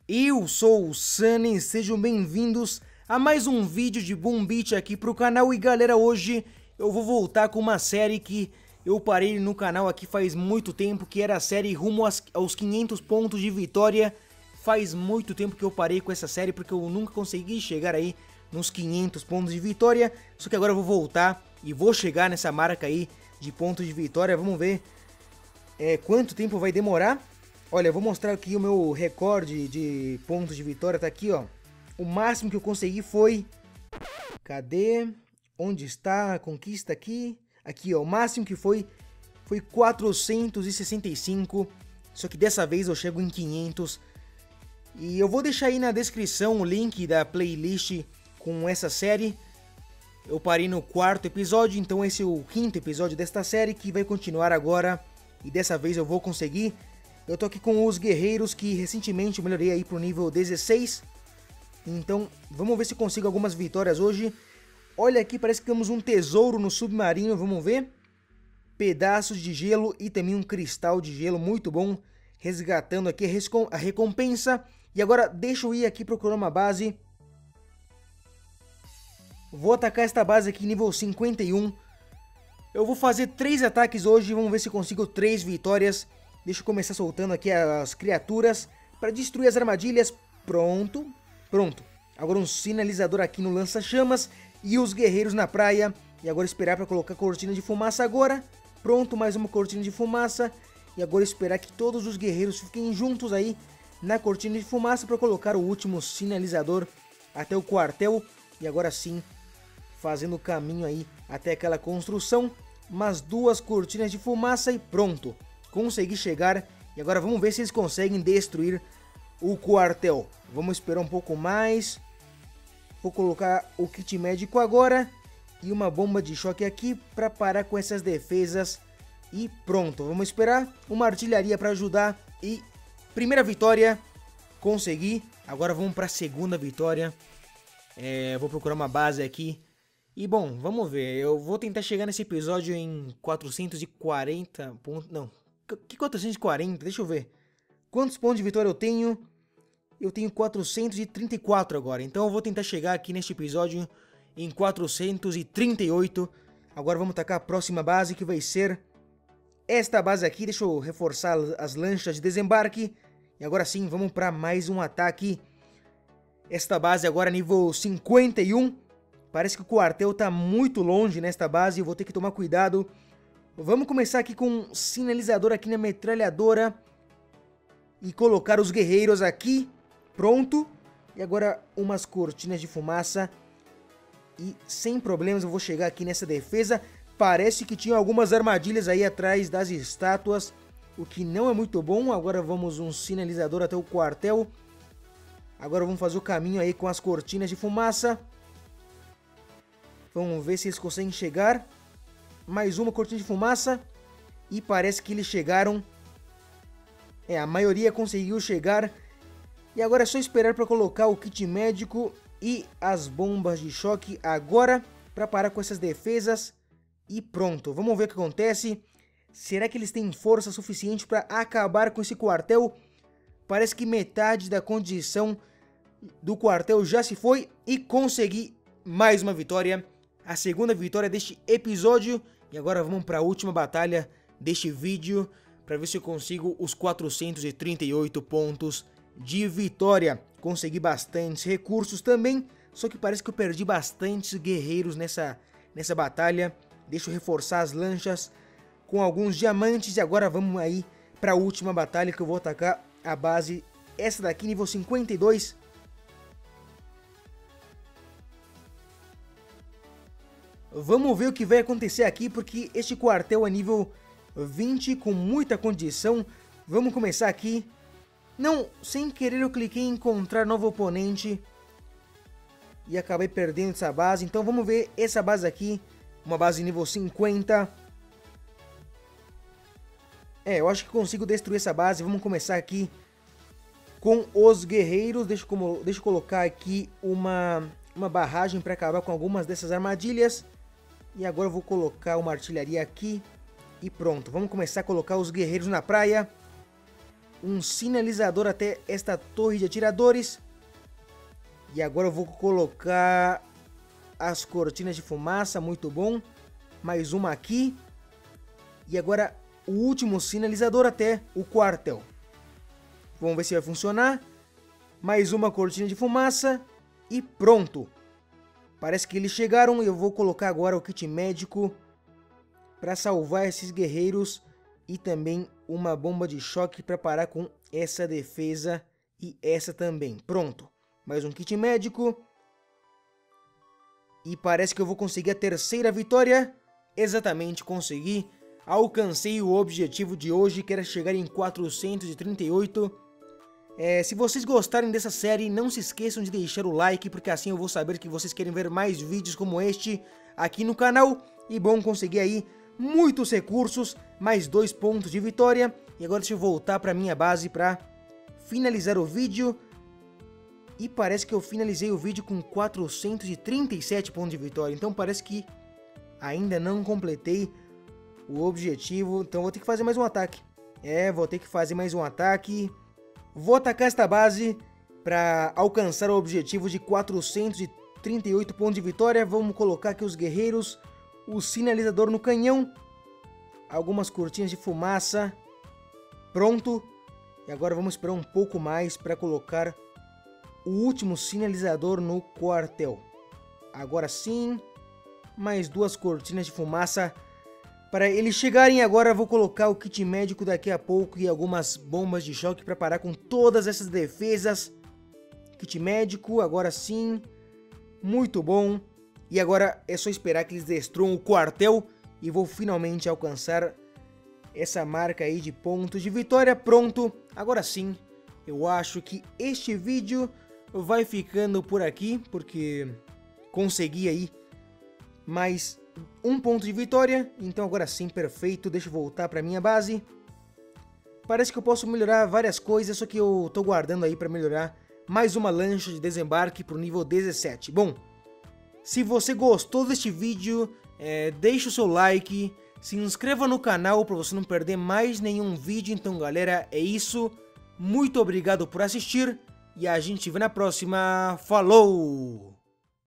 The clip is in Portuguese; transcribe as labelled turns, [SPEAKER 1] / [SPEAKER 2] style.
[SPEAKER 1] Eu sou o Sunny, sejam bem-vindos a mais um vídeo de Boom Beach aqui pro canal. E galera, hoje eu vou voltar com uma série que eu parei no canal aqui faz muito tempo, que era a série rumo aos 500 pontos de vitória. Faz muito tempo que eu parei com essa série, porque eu nunca consegui chegar aí nos 500 pontos de vitória. Só que agora eu vou voltar e vou chegar nessa marca aí de pontos de vitória. Vamos ver quanto tempo vai demorar. Olha, eu vou mostrar aqui o meu recorde de pontos de vitória, tá aqui, ó. O máximo que eu consegui foi... Cadê? Onde está a conquista aqui? Aqui, ó, o máximo que foi 465, só que dessa vez eu chego em 500. E eu vou deixar aí na descrição o link da playlist com essa série. Eu parei no 4º episódio, então esse é o 5º episódio desta série que vai continuar agora. E dessa vez eu vou conseguir. Eu tô aqui com os guerreiros que recentemente eu melhorei aí pro nível 16. Então vamos ver se consigo algumas vitórias hoje. Olha aqui, parece que temos um tesouro no submarino, vamos ver. Pedaços de gelo e também um cristal de gelo, muito bom. Resgatando aqui a recompensa. E agora deixa eu ir aqui procurar uma base. Vou atacar esta base aqui nível 51. Eu vou fazer 3 ataques hoje, vamos ver se consigo 3 vitórias. Deixa eu começar soltando aqui as criaturas para destruir as armadilhas. Pronto. Agora um sinalizador aqui no lança-chamas e os guerreiros na praia. E agora esperar para colocar a cortina de fumaça agora. Pronto, mais uma cortina de fumaça. E agora esperar que todos os guerreiros fiquem juntos aí na cortina de fumaça para colocar o último sinalizador até o quartel. E agora sim, fazendo o caminho aí até aquela construção. Mais 2 cortinas de fumaça e pronto. Consegui chegar e agora vamos ver se eles conseguem destruir o quartel. Vamos esperar um pouco mais. Vou colocar o kit médico agora e uma bomba de choque aqui para parar com essas defesas. E pronto, vamos esperar uma artilharia para ajudar. E primeira vitória, consegui. Agora vamos para a segunda vitória. Vou procurar uma base aqui. E bom, vamos ver. Eu vou tentar chegar nesse episódio em 440 pontos. Não. Que 440? Deixa eu ver. Quantos pontos de vitória eu tenho? Eu tenho 434 agora. Então eu vou tentar chegar aqui neste episódio em 438. Agora vamos tacar a próxima base, que vai ser esta base aqui. Deixa eu reforçar as lanchas de desembarque. E agora sim, vamos para mais um ataque. Esta base agora nível 51. Parece que o quartel está muito longe nesta base. Eu vou ter que tomar cuidado. Vamos começar aqui com um sinalizador aqui na metralhadora. E colocar os guerreiros aqui. Pronto. E agora umas cortinas de fumaça. E sem problemas eu vou chegar aqui nessa defesa. Parece que tinha algumas armadilhas aí atrás das estátuas. O que não é muito bom. Agora vamos um sinalizador até o quartel. Agora vamos fazer o caminho aí com as cortinas de fumaça. Vamos ver se eles conseguem chegar. Mais uma cortina de fumaça. E parece que eles chegaram. A maioria conseguiu chegar. E agora é só esperar para colocar o kit médico e as bombas de choque agora. Para parar com essas defesas. E pronto, vamos ver o que acontece. Será que eles têm força suficiente para acabar com esse quartel? Parece que metade da condição do quartel já se foi. E consegui mais uma vitória. A segunda vitória deste episódio. E agora vamos para a última batalha deste vídeo, para ver se eu consigo os 438 pontos de vitória. Consegui bastantes recursos também, só que parece que eu perdi bastantes guerreiros nessa batalha. Deixa eu reforçar as lanchas com alguns diamantes. E agora vamos aí para a última batalha, que eu vou atacar a base, essa daqui nível 52. Vamos ver o que vai acontecer aqui, porque este quartel é nível 20 com muita condição. Vamos começar aqui. Não, sem querer eu cliquei em encontrar novo oponente e acabei perdendo essa base. Então vamos ver essa base aqui, uma base nível 50. Eu acho que consigo destruir essa base. Vamos começar aqui com os guerreiros. Deixa eu colocar aqui uma barragem para acabar com algumas dessas armadilhas. E agora eu vou colocar uma artilharia aqui. E pronto, vamos começar a colocar os guerreiros na praia. um sinalizador até esta torre de atiradores. E agora eu vou colocar as cortinas de fumaça, muito bom. Mais uma aqui. E agora o último sinalizador até o quartel. Vamos ver se vai funcionar. Mais uma cortina de fumaça e pronto. Parece que eles chegaram e eu vou colocar agora o kit médico para salvar esses guerreiros e também uma bomba de choque para parar com essa defesa e essa também. Pronto. Mais um kit médico. E parece que eu vou conseguir a terceira vitória. Exatamente, consegui. Alcancei o objetivo de hoje, que era chegar em 438. Se vocês gostarem dessa série, não se esqueçam de deixar o like, porque assim eu vou saber que vocês querem ver mais vídeos como este aqui no canal. E bom, consegui aí muitos recursos, mais 2 pontos de vitória. E agora deixa eu voltar para minha base para finalizar o vídeo. E parece que eu finalizei o vídeo com 437 pontos de vitória. Então parece que ainda não completei o objetivo. Então vou ter que fazer mais um ataque. Vou ter que fazer mais um ataque. Vou atacar esta base para alcançar o objetivo de 438 pontos de vitória. Vamos colocar aqui os guerreiros, o sinalizador no canhão, algumas cortinas de fumaça. Pronto. E agora vamos esperar um pouco mais para colocar o último sinalizador no quartel. Agora sim, mais 2 cortinas de fumaça. Para eles chegarem agora, vou colocar o kit médico daqui a pouco e algumas bombas de choque para parar com todas essas defesas. Kit médico, agora sim. Muito bom. E agora é só esperar que eles destruam o quartel e vou finalmente alcançar essa marca aí de pontos de vitória. Pronto, agora sim. Eu acho que este vídeo vai ficando por aqui, porque consegui aí mais 1 ponto de vitória. Então agora sim, perfeito. Deixa eu voltar para minha base. Parece que eu posso melhorar várias coisas, só que eu tô guardando aí para melhorar mais uma lancha de desembarque pro nível 17. Bom, se você gostou deste vídeo, deixa o seu like, se inscreva no canal para você não perder mais nenhum vídeo. Então galera, é isso. Muito obrigado por assistir e a gente se vê na próxima. Falou!